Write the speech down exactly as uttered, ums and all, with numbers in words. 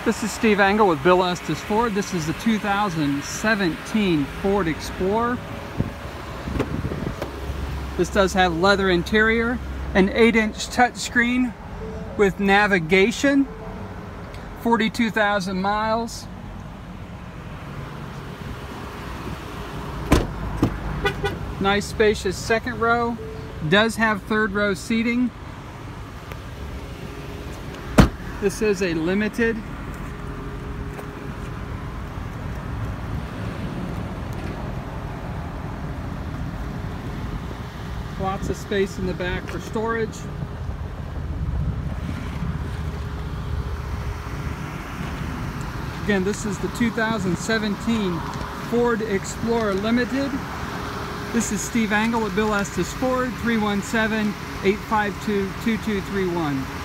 This is Steve Engel with Bill Estes Ford. This is the two thousand seventeen Ford Explorer. This does have leather interior, an eight inch touchscreen with navigation, forty-two thousand miles. Nice spacious second row. Does have third row seating. This is a limited. Lots of space in the back for storage. Again, this is the two thousand seventeen Ford Explorer Limited. This is Steve Engel with Bill Estes Ford, three one seven, eight five two, two two three one.